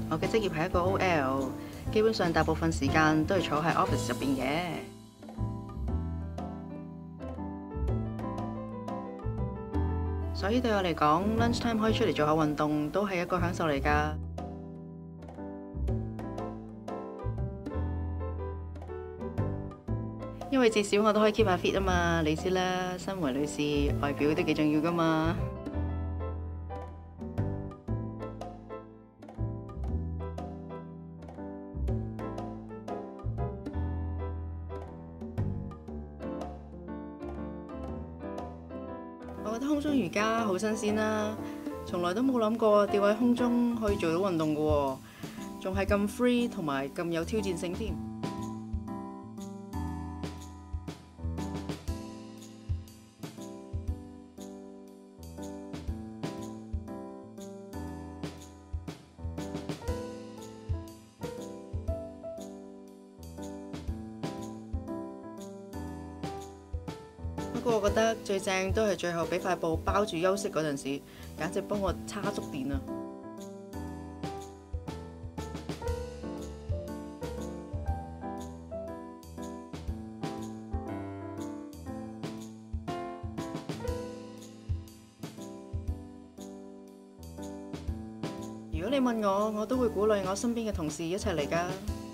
我嘅職業係一個 OL， 基本上大部分時間都係坐喺 office 入邊嘅。所以對我嚟講 lunch time 可以出嚟做下運動，都係一個享受嚟㗎。因為至少我都可以 keep 下 fit 啊嘛，你知啦，身為女士，外表都幾重要㗎嘛。我覺得空中瑜伽好新鮮啦，從來都冇諗過吊喺空中可以做到運動㗎喎，仲係咁 free 同埋咁有挑戰性添。不過我覺得最正都係最後俾塊布包住休息嗰陣時，簡直幫我叉足電啊！如果你問我，我都會鼓勵我身邊嘅同事一齊嚟㗎。